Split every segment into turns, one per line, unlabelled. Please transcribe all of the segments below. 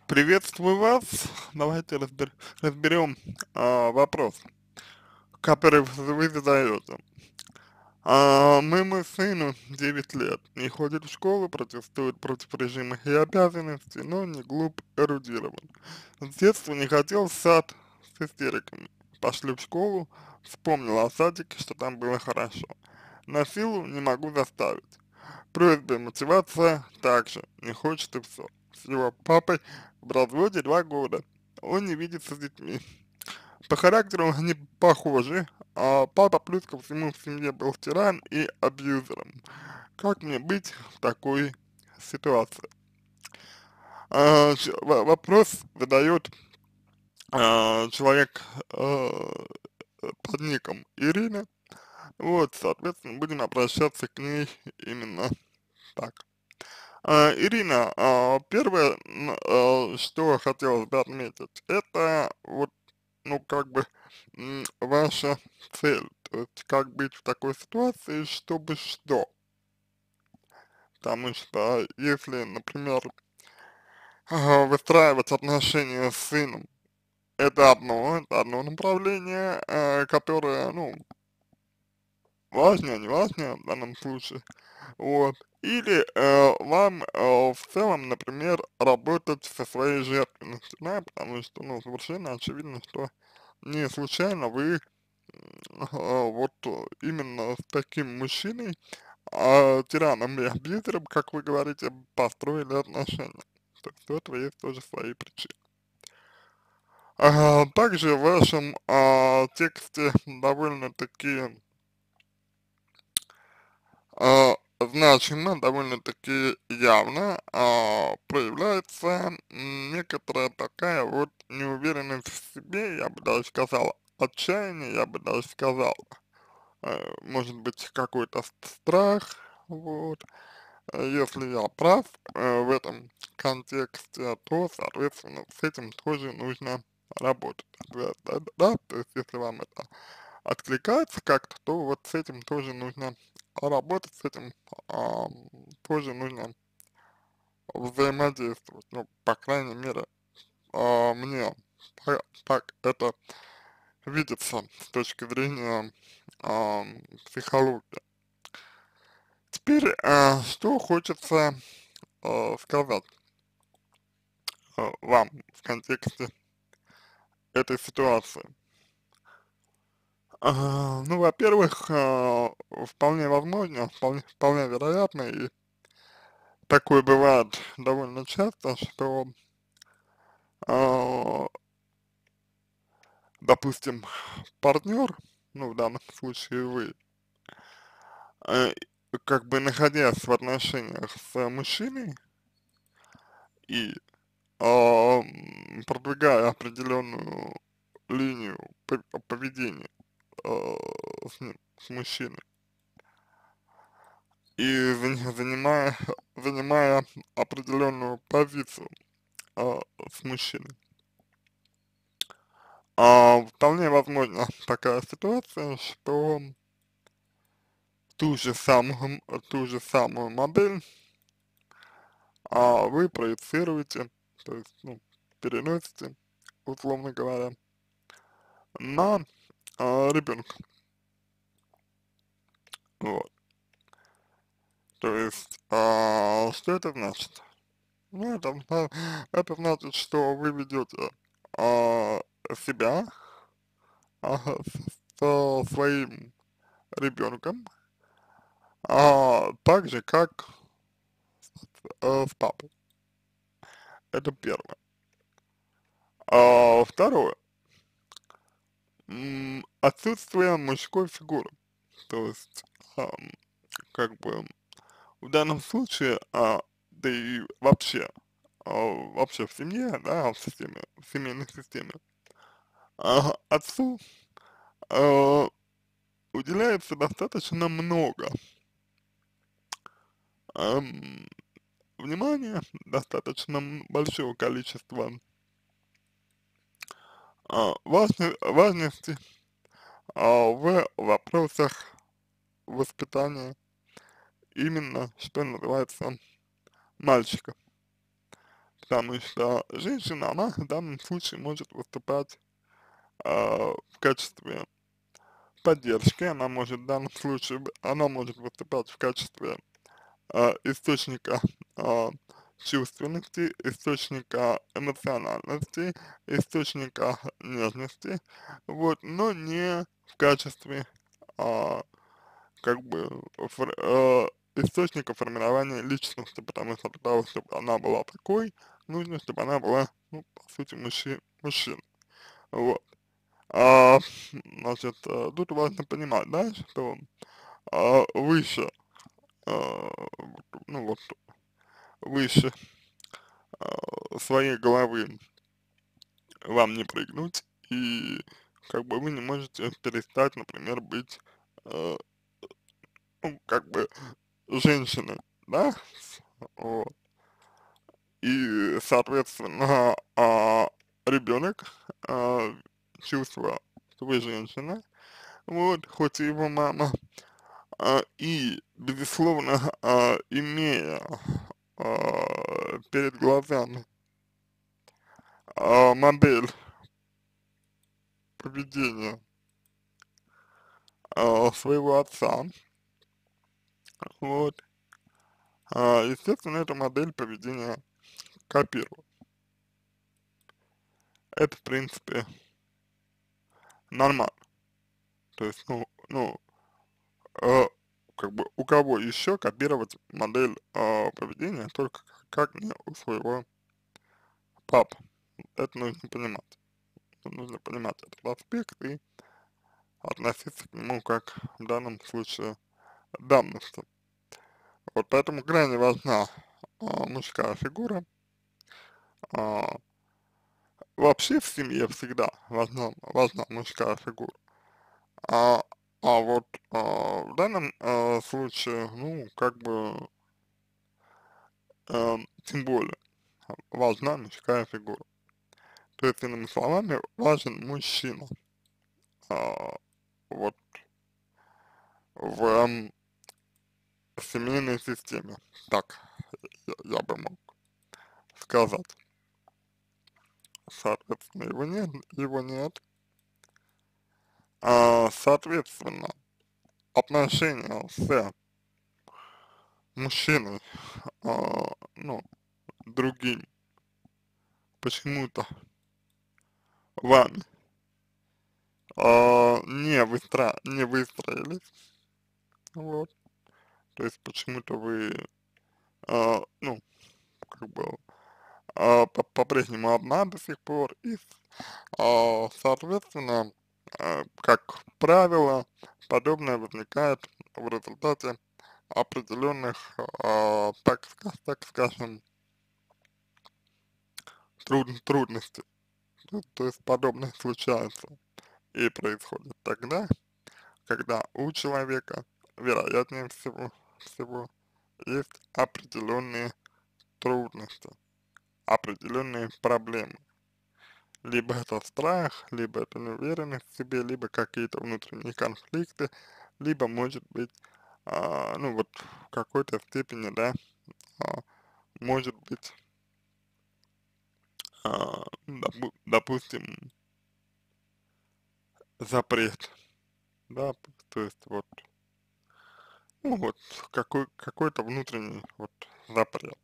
Приветствую вас. Давайте разберем вопрос, который вы задаете. Моему сыну 9 лет, не ходит в школу, протестует против режима и обязанностей, но не глуп, эрудирован. С детства не хотел в сад с истериками. Пошли в школу, вспомнил о садике, что там было хорошо. На силу не могу заставить. Просьба и мотивация также не хочет и все. С его папой в разводе 2 года. Он не видится с детьми. По характеру они похожи, а папа плюс ко всему в семье был тиран и абьюзером. Как мне быть в такой ситуации? Вопрос задает человек под ником Ирина. Вот, соответственно, будем обращаться к ней именно так. Ирина, первое, что хотелось бы отметить, это вот, ну, как бы, ваша цель, то есть как быть в такой ситуации, чтобы что? Потому что если, например, выстраивать отношения с сыном, это одно направление, которое, ну, важнее, не важнее в данном случае. Вот. Или вам в целом, например, работать со своей жертвенностью, да, потому что, ну, совершенно очевидно, что не случайно вы вот именно с таким мужчиной, тираном и абьюзером, как вы говорите, построили отношения. То есть у этого есть тоже свои причины. Также в вашем тексте довольно-таки значимо, довольно-таки явно проявляется некоторая такая вот неуверенность в себе, я бы даже сказал, отчаяние, я бы даже сказал, может быть, какой-то страх, вот. Если я прав в этом контексте, то, соответственно, с этим тоже нужно работать. Да, то есть если вам это откликается как-то, то вот с этим тоже нужно работать, с этим тоже нужно взаимодействовать. Ну, по крайней мере, мне так это видится с точки зрения психологии. Теперь, что хочется сказать вам в контексте этой ситуации. Ну, во-первых, вполне возможно, вполне вероятно, и такое бывает довольно часто, что, а, допустим, партнер, ну, в данном случае вы, э, как бы находясь в отношениях с мужчиной и продвигая определенную линию поведения с мужчиной и занимая определенную позицию с мужчиной. Вполне возможна такая ситуация, что ту же самую, ту же самую модель вы проецируете, то есть, ну, переносите, условно говоря, на ребенка. Вот. То есть, что это значит? Ну, это значит, что вы ведете себя со своим ребенком так же, как с папой. Это первое. Второе. Отсутствие мужской фигуры. То есть, как бы, в данном случае, да и вообще, вообще в семье, да, в семейной системе, отцу а, уделяется достаточно много ам, внимания, достаточно большого количества важности в вопросах воспитания именно, что называется, мальчика. потому что женщина, она в данном случае может выступать в качестве поддержки, она может в данном случае, она может выступать в качестве источника а, чувственности, источника эмоциональности, источника нежности, вот, но не в качестве а, как бы источника формирования личности, потому что для того, чтобы она была такой, нужно, чтобы она была, ну, по сути, мужчина. Вот. А, значит, тут важно понимать, да, что выше, ну вот, выше своей головы вам не прыгнуть, и как бы вы не можете перестать, например, быть, э, ну, как бы женщиной, да, вот. И, соответственно, ребенок, чувствуя, что вы женщина, вот, хоть и его мама, и, безусловно, имея перед глазами модель поведения своего отца, вот, естественно, эту модель поведения копировать. Это, в принципе, нормально. То есть, э, как бы у кого еще копировать модель поведения, только как не у своего папы. Это нужно понимать. Нужно понимать этот аспект и относиться к нему как в данном случае данности. Вот поэтому крайне важна мужская фигура. А, вообще в семье всегда важна мужская фигура. А, а вот в данном случае, ну, как бы, тем более важна мужская фигура. То есть, иными словами, важен мужчина, а, вот в семейной системе. Так, я бы мог сказать. Соответственно, его нет. Соответственно, отношения с мужчиной, ну, другим, почему-то вами не выстроились, вот, то есть почему-то вы, ну, как бы, по-прежнему одна до сих пор, и, соответственно, как правило, подобное возникает в результате определенных, так скажем, трудностей. То есть подобное случается и происходит тогда, когда у человека, вероятнее всего есть определенные трудности, определенные проблемы. Либо это страх, либо это неуверенность в себе, либо какие-то внутренние конфликты, либо, может быть, ну вот в какой-то степени, да, а, может быть, допустим, запрет, да, то есть вот, ну вот какой-то внутренний вот запрет.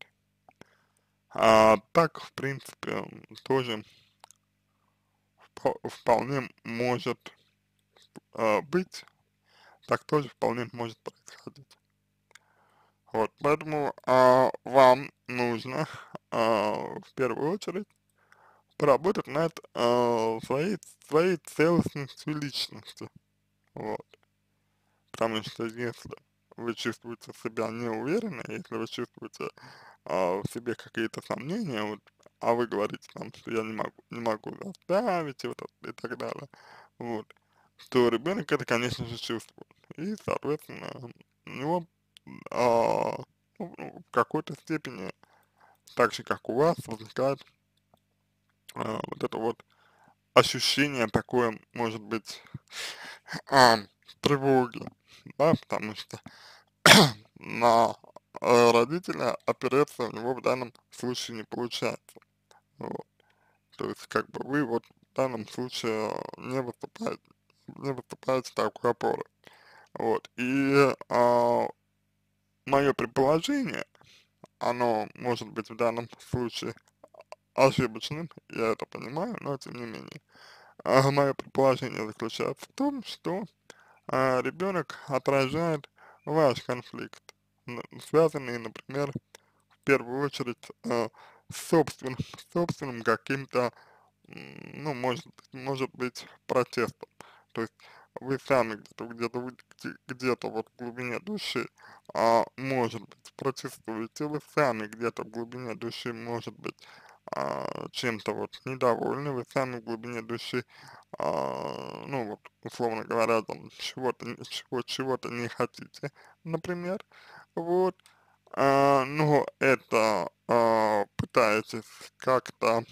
Так, в принципе, тоже вполне может быть, так тоже вполне может происходить. Вот, поэтому вам нужно в первую очередь поработать над своей целостностью личности. Вот. Потому что если вы чувствуете себя неуверенно, если вы чувствуете в себе какие-то сомнения, вот, а вы говорите там, что я не могу заставить, и, вот, и так далее, вот, то ребенок это, конечно же, чувствует. И, соответственно, у него а, в какой-то степени, так же, как у вас, возникает вот это вот ощущение такое, может быть, а, тревоги, да, потому что на родителя опереться у него в данном случае не получается. Вот. То есть, как бы вы вот в данном случае не выступаете такой опорой. Вот. И мое предположение, оно может быть в данном случае ошибочным, я это понимаю, но тем не менее. Мое предположение заключается в том, что ребенок отражает ваш конфликт, связанный, например, в первую очередь с собственным каким-то, ну, может быть, протестом. То есть вы сами где-то вот в глубине души, может быть, протестуете, вы сами где-то в глубине души, может быть, чем-то вот недовольны, вы сами в глубине души, ну вот, условно говоря, там, чего-то не хотите, например, вот, но это пытаетесь как-то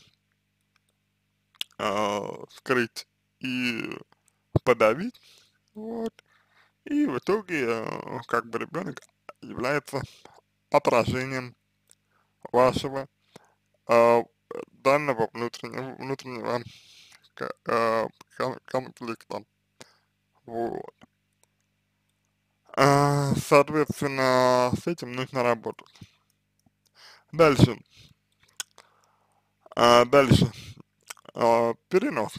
скрыть и подавить, вот, и в итоге, как бы ребенок является отражением вашего а, данного внутреннего к- а, конфликта, вот. Соответственно, с этим нужно работать. Дальше, дальше, перенос.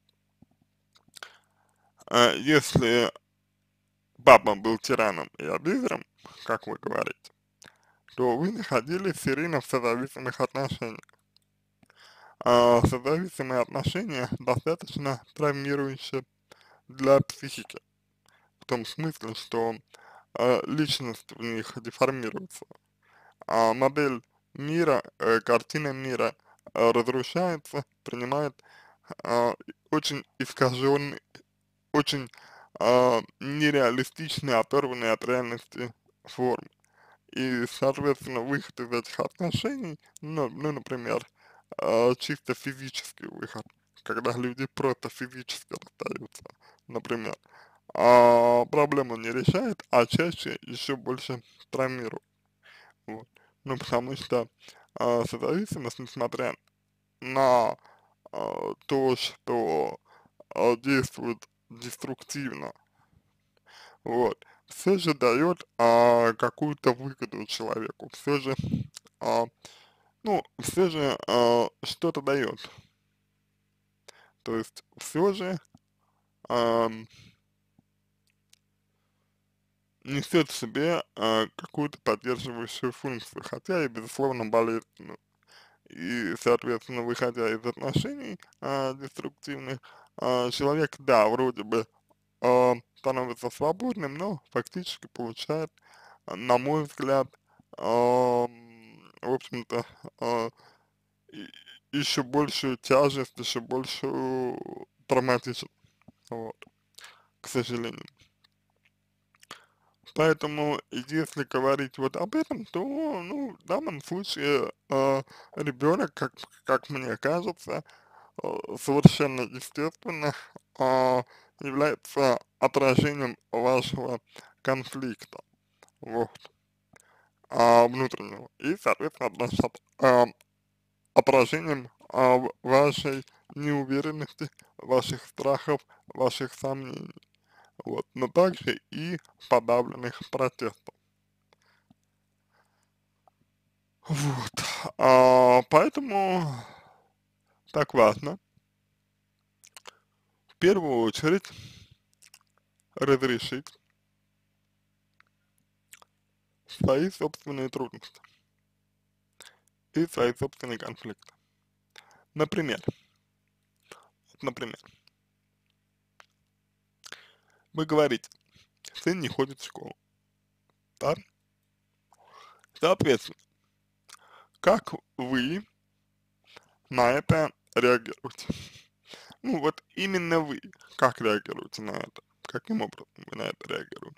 Если папа был тираном и абьюзером, как вы говорите, то вы находились все время в созависимых отношениях. Созависимые отношения достаточно травмирующие для психики, в том смысле, что личность в них деформируется, модель мира, картина мира разрушается, принимает а, очень искаженный, очень нереалистичный, оторванный от реальности формы. И, соответственно, выход из этих отношений, ну например, чисто физический выход, когда люди просто физически расстаются, например, проблему не решает, а чаще еще больше травмирует. Вот. Ну, потому что созависимость, несмотря на то, что действует деструктивно, вот, все же дает какую-то выгоду человеку, все же, а, ну, все же что-то дает, то есть все же ам, несет в себе какую-то поддерживающую функцию, хотя и, безусловно, болезненную. И, соответственно, выходя из отношений деструктивных, человек, да, вроде бы становится свободным, но фактически получает, на мой взгляд, в общем-то, а, и- еще большую тяжесть, еще большую травматизм, вот, к сожалению. Поэтому, если говорить вот об этом, то, ну, в данном случае ребенок, как мне кажется, совершенно естественно является отражением вашего конфликта, вот, внутреннего, и, соответственно, отражением вашей неуверенности, ваших страхов, ваших сомнений, вот, но также и подавленных протестов. Вот, поэтому так важно в первую очередь разрешить свои собственные трудности и свои собственные конфликты. Например, например, вы говорите, сын не ходит в школу, да? Соответственно, как вы на это реагируете? Ну вот именно вы, как реагируете на это? Каким образом вы на это реагируете?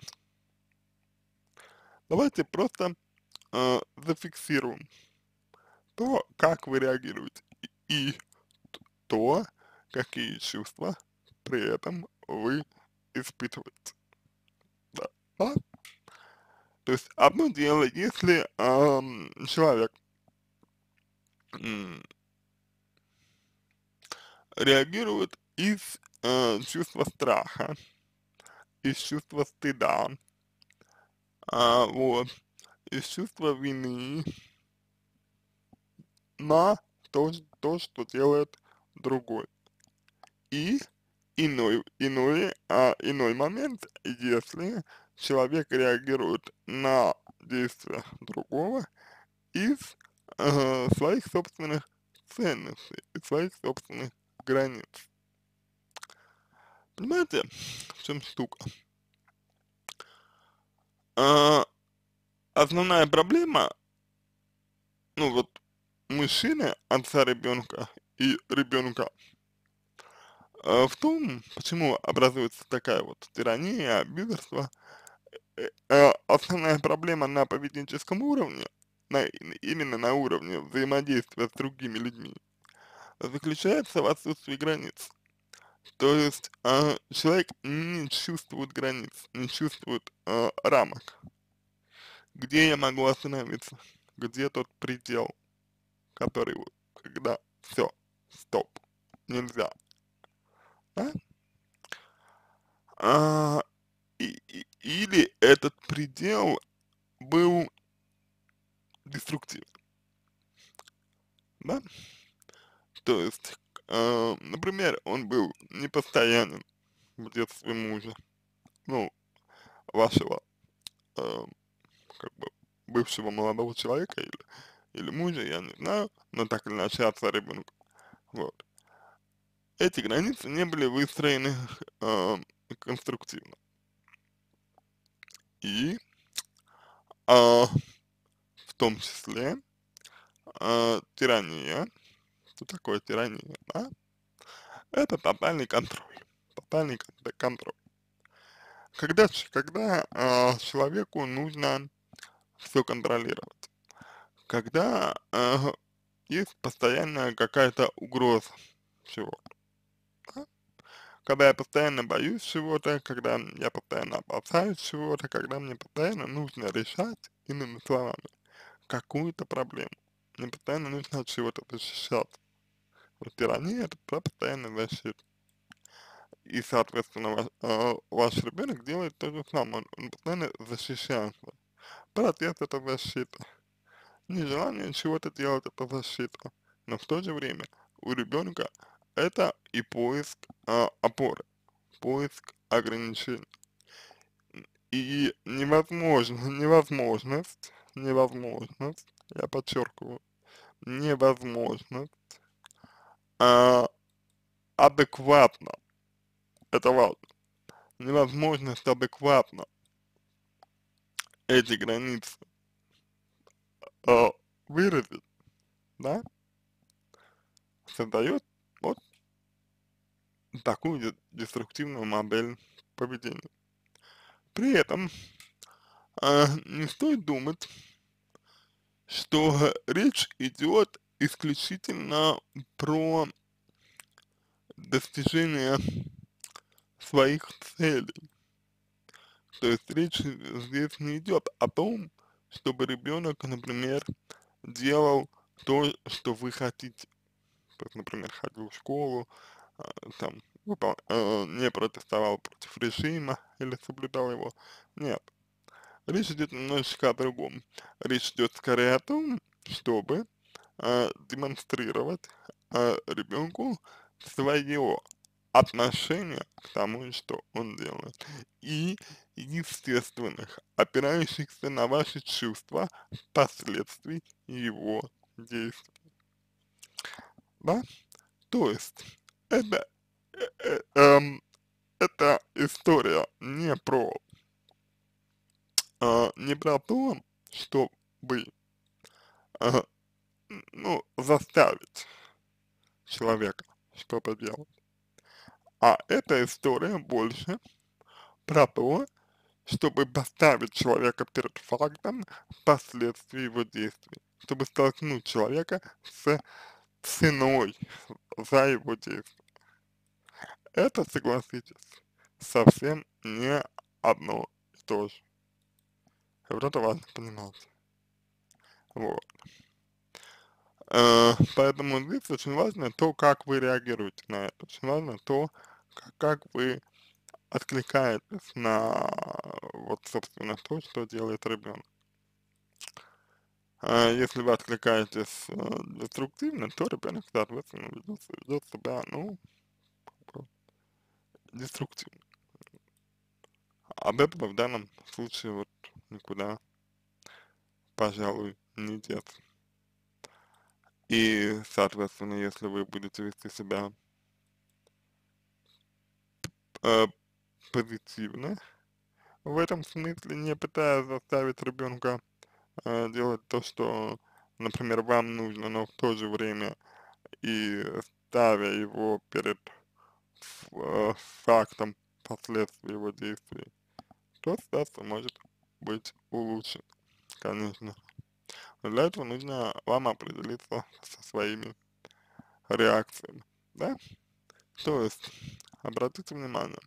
Давайте просто зафиксируем то, как вы реагируете, и то, какие чувства при этом вы испытываете. Да, да? То есть одно дело, если человек м, реагирует из чувства страха, из чувства стыда, вот, из чувства вины на то, что делает другой. И иной момент, если человек реагирует на действия другого из своих собственных ценностей, из своих собственных границ. Понимаете, в чем штука? А, Основная проблема, ну вот, мужчины, отца ребенка и ребенка, в том, почему образуется такая вот тирания, обидарство. Основная проблема на поведенческом уровне, именно на уровне взаимодействия с другими людьми, заключается в отсутствии границ. То есть человек не чувствует границ, не чувствует рамок, где я могу остановиться, где тот предел, который вот, когда все, стоп, нельзя, да? А, или этот предел был деструктивен, да? То есть, например, он был непостоянен в детстве мужа, ну, вашего, э, как бы, бывшего молодого человека или мужа, я не знаю, но так или иначе отца ребенка, вот. Эти границы не были выстроены э, конструктивно. И в том числе тирания, что такое тирания, да? Это тотальный контроль, контроль. Когда человеку нужно все контролировать, когда есть постоянная какая-то угроза чего, да? Когда я постоянно боюсь чего-то, когда я постоянно опасаюсь чего-то, когда мне постоянно нужно решать, иными словами, какую-то проблему. Мне постоянно нужно от чего-то защищаться. Вот тирания — это про постоянную защиту. И, соответственно, ваш ребенок делает то же самое, он постоянно защищается. Протест — это защита. Нежелание чего-то делать — это защита. Но в то же время у ребенка это и поиск опоры, поиск ограничений. И невозможность, я подчеркиваю, невозможность а, адекватно, это важно, невозможность адекватно эти границы выразить, да, создает вот такую деструктивную модель поведения. При этом не стоит думать, что речь идет исключительно про достижение своих целей. То есть речь здесь не идет о том, чтобы ребенок, например, делал то, что вы хотите. То есть, например, ходил в школу, там, не протестовал против режима или соблюдал его. Нет. Речь идет немножечко о другом. Речь идет скорее о том, чтобы демонстрировать ребенку свое отношение к тому, что он делает. И естественных, опирающихся на ваши чувства, последствий его действий. Да? То есть, это, э, э, эм, эта история не про то, чтобы, а, ну, заставить человека что-то делать, а эта история больше про то, чтобы поставить человека перед фактом последствий его действий, чтобы столкнуть человека с ценой за его действия. Это, согласитесь, совсем не одно и то же. Вот это важно понимать. Вот. Поэтому здесь очень важно то, как вы реагируете на это. Очень важно то, как вы откликаетесь на вот, собственно, то, что делает ребенок. Если вы откликаетесь деструктивно, то ребенок, соответственно, ведет себя, ну, как бы деструктивно. От этого в данном случае вот никуда, пожалуй, не деться. И, соответственно, если вы будете вести себя э, позитивно, в этом смысле, не пытаясь заставить ребенка делать то, что, например, вам нужно, но в то же время и ставя его перед фактом последствий его действий, то ситуация может быть улучшена, конечно. Но для этого нужно вам определиться со своими реакциями, да? То есть, обратите внимание,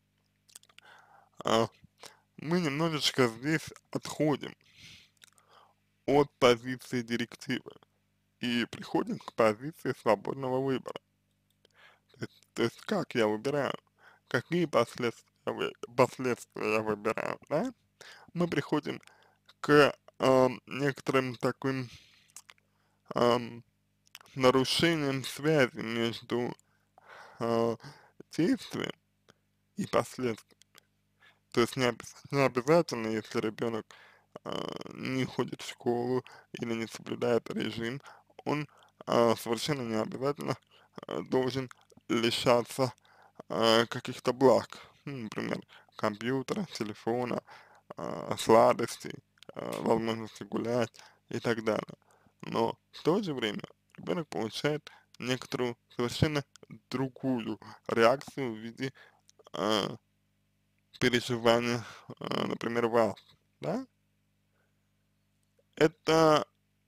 а, мы немножечко здесь отходим от позиции директивы и приходим к позиции свободного выбора. То есть как я выбираю, какие последствия я выбираю, да? Мы приходим к некоторым таким ам, нарушением связи между а, действием и последствием. То есть не обязательно, если ребенок не ходит в школу или не соблюдает режим, он совершенно не обязательно должен лишаться каких-то благ, ну, например, компьютера, телефона, сладостей, возможности гулять и так далее. Но в то же время ребенок получает некоторую совершенно другую реакцию в виде а, переживания, например, вас, да? Это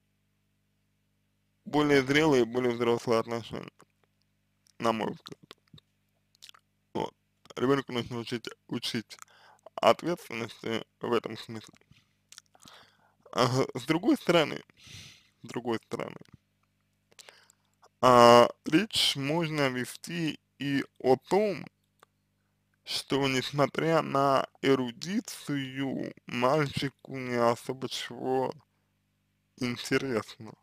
более зрелые, более взрослые отношения, на мой взгляд. Вот. Ребенку нужно учить ответственности в этом смысле. С другой стороны, речь можно вести и о том, что несмотря на эрудицию, мальчику не особо чего интересно.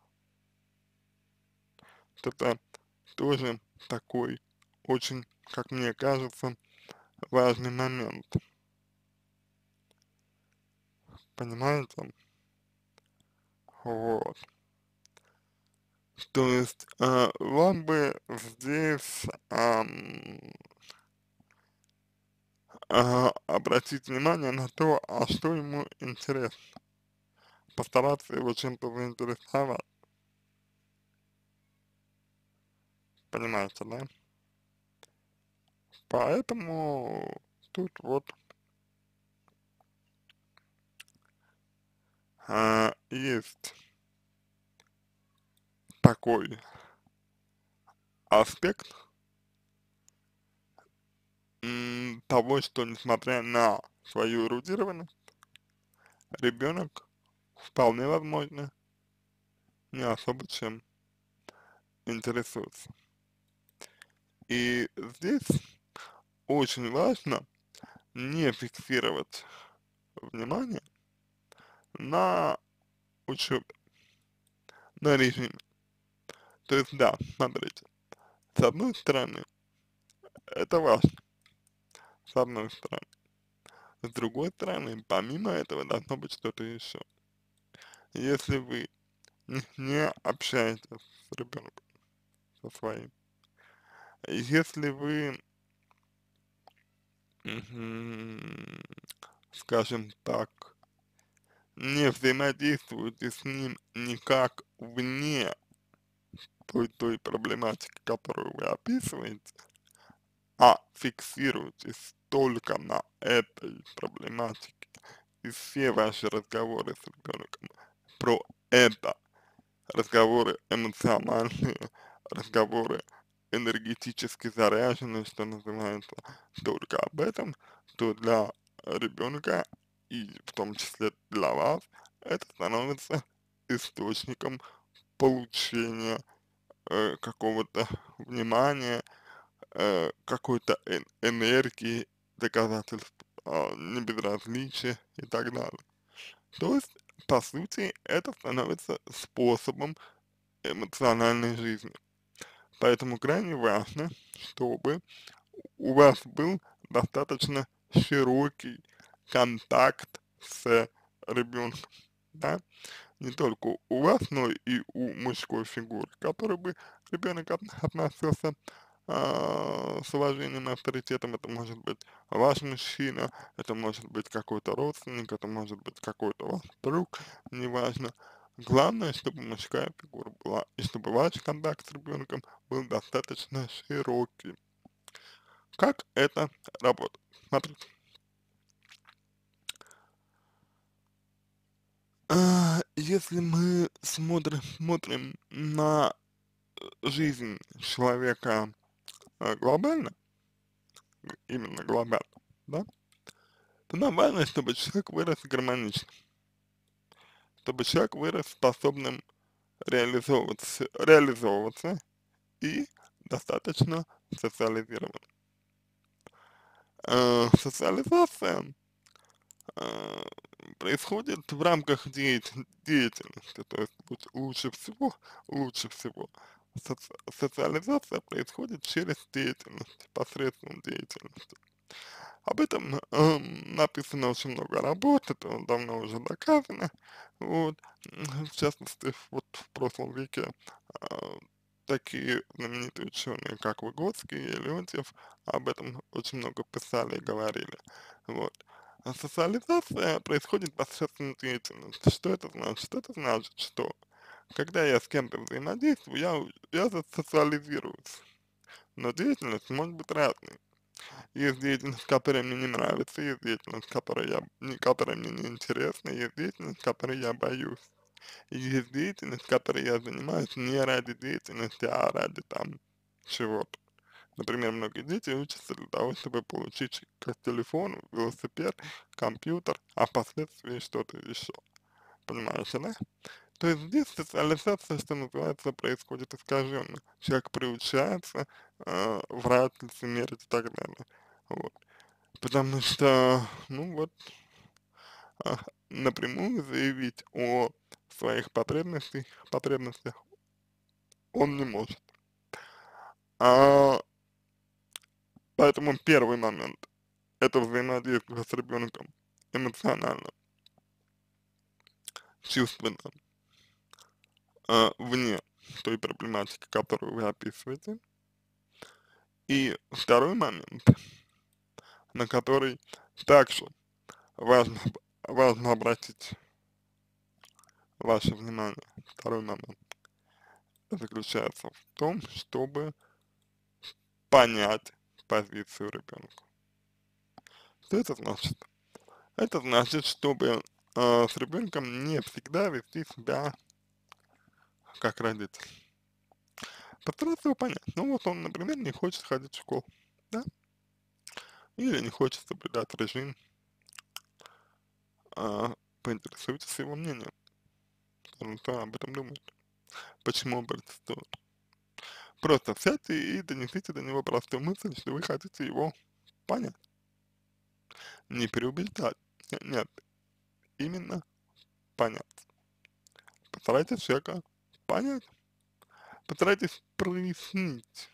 Вот это тоже такой очень, как мне кажется, важный момент. Понимаете? Вот. То есть, вам бы здесь обратить внимание на то, а что ему интересно, постараться его чем-то заинтересовать, понимаете, да? Поэтому тут вот есть такой аспект того, что несмотря на свою эрудированность, ребенок вполне возможно не особо чем интересуется. И здесь очень важно не фиксировать внимание на учебе, на режиме. То есть, да, смотрите, с одной стороны, это важно, с одной стороны. С другой стороны, помимо этого должно быть что-то еще. Если вы не общаетесь с ребенком, со своим, если вы, мгм, скажем так, не взаимодействуете с ним никак вне той проблематики, которую вы описываете, а фиксируетесь только на этой проблематике, и все ваши разговоры с ребенком про это, разговоры эмоциональные, разговоры энергетически заряженные, что называется, только об этом, то для ребенка и в том числе для вас, это становится источником получения какого-то внимания, какой-то энергии, доказательств небезразличия и так далее. То есть, по сути, это становится способом эмоциональной жизни. Поэтому крайне важно, чтобы у вас был достаточно широкий контакт с ребенком, да, не только у вас, но и у мужской фигуры, к которой бы ребенок относился с уважением и авторитетом. Это может быть ваш мужчина, это может быть какой-то родственник, это может быть какой-то ваш друг, неважно. Главное, чтобы мужская фигура была, и чтобы ваш контакт с ребенком был достаточно широкий. Как это работает? Смотрите. Если мы смотрим на жизнь человека глобально, именно глобально, да, то нам важно, чтобы человек вырос гармонично, чтобы человек вырос способным реализовываться и достаточно социализирован. Социализация э, происходит в рамках деятельности, то есть лучше всего социализация происходит через деятельность, посредством деятельности. Об этом написано очень много работ, это давно уже доказано. Вот. В частности, вот в прошлом веке а, такие знаменитые ученые, как Выготский и Леонтьев, об этом очень много писали и говорили. Вот. А социализация происходит посредством деятельности. Что это значит? Это значит, что когда я с кем-то взаимодействую, я социализируюсь. Но деятельность может быть разной. Есть деятельность, которая мне не нравится, есть деятельность, которая мне не интересна, есть деятельность, которой я боюсь. И есть деятельность, которой я занимаюсь не ради деятельности, а ради там чего-то. Например, многие дети учатся для того, чтобы получить как телефон, велосипед, компьютер, а впоследствии что-то еще. Понимаете, да? То есть здесь социализация, что называется, происходит искаженно. Человек приучается врать, лицемерить и так далее. Вот. Потому что, ну вот, а, напрямую заявить о своих потребностях он не может. А, поэтому первый момент — это взаимодействие с ребенком эмоционально, чувственно, вне той проблематики, которую вы описываете. И второй момент, на который также важно, важно обратить ваше внимание. Второй момент заключается в том, чтобы понять позицию ребенка. Что это значит? Это значит, чтобы с ребенком не всегда вести себя как родитель. Постараться его понять. Ну вот он, например, не хочет ходить в школу, да? Или не хочет соблюдать режим, поинтересуйтесь его мнением, что он об этом думает, почему он протестует. Просто сядьте и донесите до него простую мысль, что вы хотите его понять, не переубеждать, нет, именно понять. Постарайтесь человека понять, постарайтесь прояснить,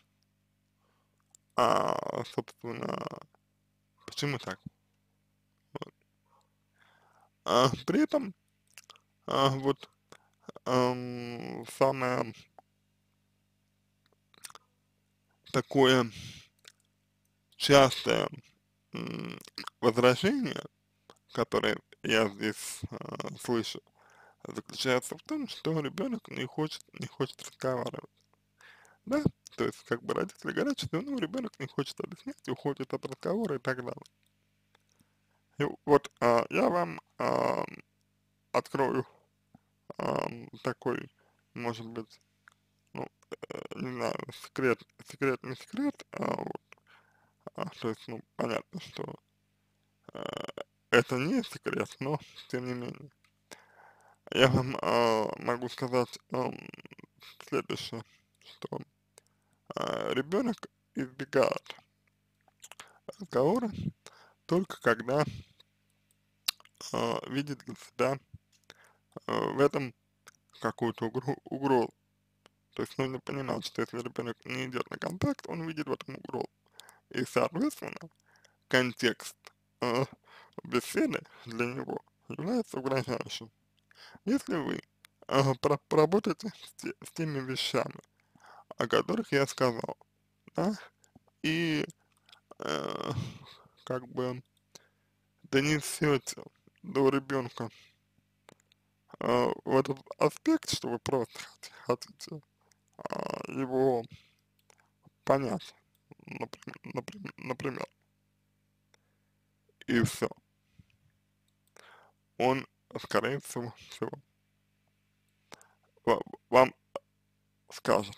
собственно, почему так. Вот. При этом, вот, самое такое частое м, возражение, которое я здесь слышу, заключается в том, что ребенок не хочет разговаривать. Да, то есть как бы родители говорят, что ну ребенок не хочет объяснять, уходит от разговора и так далее. И вот я вам открою такой, может быть, ну, не знаю, секрет, не секрет, вот, то есть, ну, понятно, что э, это не секрет, но тем не менее. Я вам могу сказать следующее, что ребенок избегает разговора только когда видит для себя в этом какую-то угрозу. То есть нужно понимать, что если ребенок не идет на контакт, он видит в этом угрозу. И, соответственно, контекст э, беседы для него является угрожающим. Если вы поработаете с теми вещами, о которых я сказал, да, и э, как бы донесете до ребенка в этот аспект, что вы просто хотите его понять, например, и все, он, скорее всего вам скажет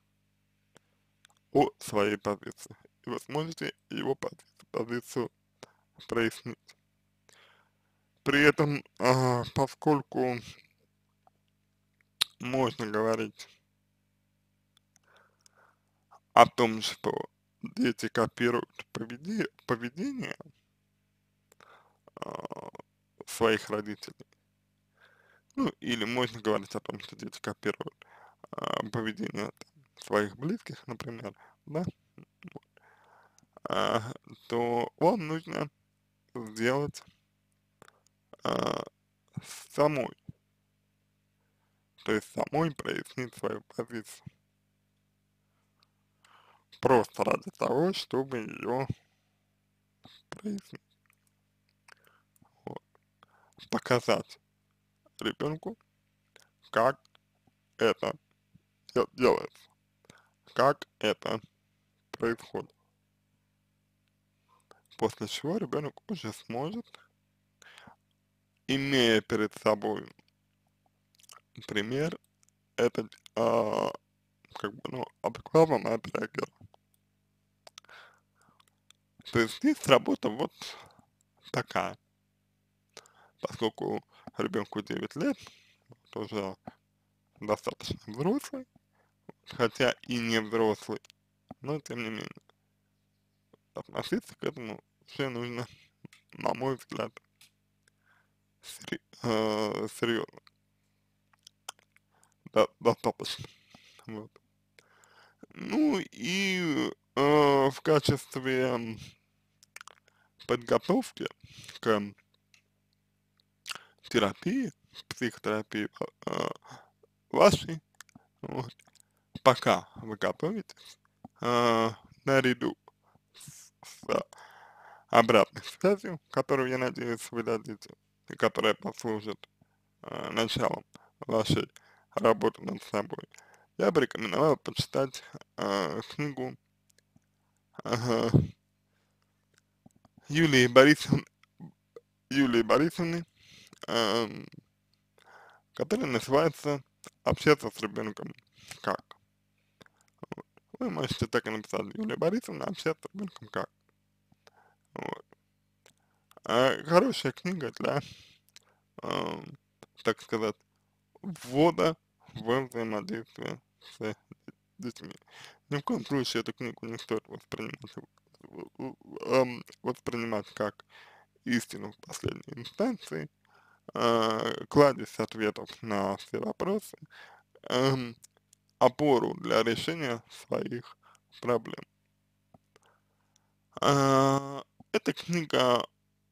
о своей позиции, и вы сможете его позицию прояснить. При этом, поскольку можно говорить о том, что дети копируют поведение а, своих родителей, ну, или можно говорить о том, что дети копируют поведение своих близких, например, да, а, то вам нужно сделать а, самой, то есть самой прояснить свою позицию, просто ради того, чтобы ее прояснить, вот. Показать ребенку, как это делается, как это происходит. После чего ребенок уже сможет, имея перед собой пример, это как бы, ну, адекватно отреагировать. То есть здесь работа вот такая, поскольку ребенку 9 лет, тоже достаточно взрослый, хотя и не взрослый, но тем не менее, относиться к этому все нужно, на мой взгляд, серьезно, достаточно. Вот. Ну и в качестве подготовки к терапии, психотерапии вашей, вот, пока вы готовитесь, наряду с обратной связью, которую, я надеюсь, вы дадите, и которая послужит началом вашей работы над собой, я бы рекомендовал почитать книгу э, Юлии Борисовны, Юлии Борисовны, эм, которая называется «Общаться с ребенком как?». Вы можете так и написать: Юлия Борисовна, «Общаться с ребенком как?». Вот. Хорошая книга для, эм, так сказать, ввода в взаимодействие с детьми. Ни в коем случае эту книгу не стоит воспринимать как истину в последней инстанции, кладезь ответов на все вопросы, эм, опору для решения своих проблем. Эта книга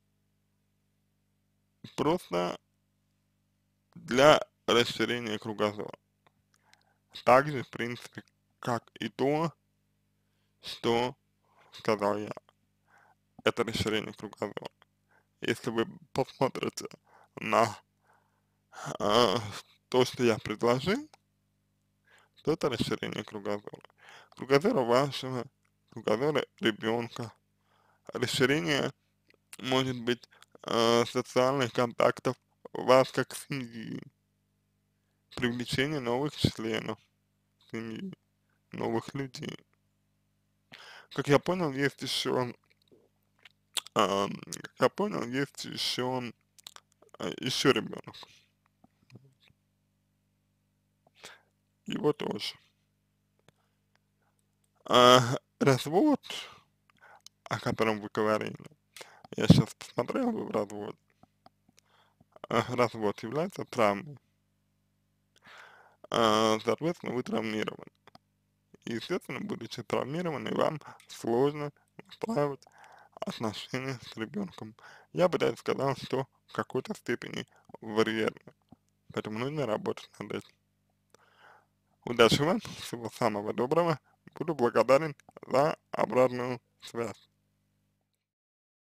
просто для расширения кругозора. Также, в принципе, как и то, что сказал я, это расширение кругозора. Если вы посмотрите на а, то, что я предложил, то это расширение кругозора. Кругозора вашего, кругозора ребенка. Расширение может быть социальных контактов вас как семьи, привлечение новых членов семьи, новых людей. Как я понял, есть еще Как я понял, есть еще ребенок, его тоже. Развод, о котором вы говорили, я сейчас посмотрел, вы в разводе, развод является травмой, соответственно, вы травмированы. И, естественно, будучи травмированной, вам сложно выстраивать отношения с ребенком. Я бы даже сказал, что в какой-то степени вредно. Поэтому нужно работать над этим. Удачи вам, всего самого доброго. Буду благодарен за обратную связь.